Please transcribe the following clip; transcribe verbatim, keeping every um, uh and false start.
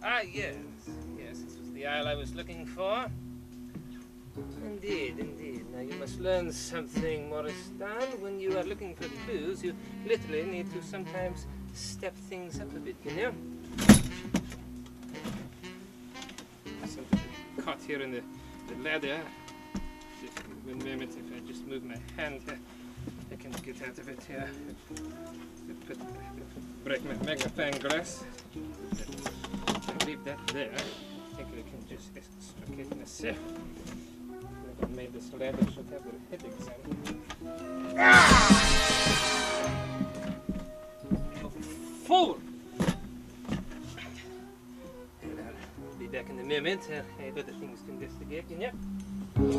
Ah, yes. Yes, this was the aisle I was looking for. Indeed, indeed. Now you must learn something, Morristan. When you are looking for clues, you literally need to sometimes step things up a bit, you know? Something caught here in the, the ladder. Just one moment, if I just move my hand here, I can get out of it here. Put, break my magnifying glass. I leave that there. I think I can just extricate myself. Whoever made this ladder should have their head examined. Ah! Oh, fool! And I'll be back in a moment. Uh, I have other things to investigate, you know?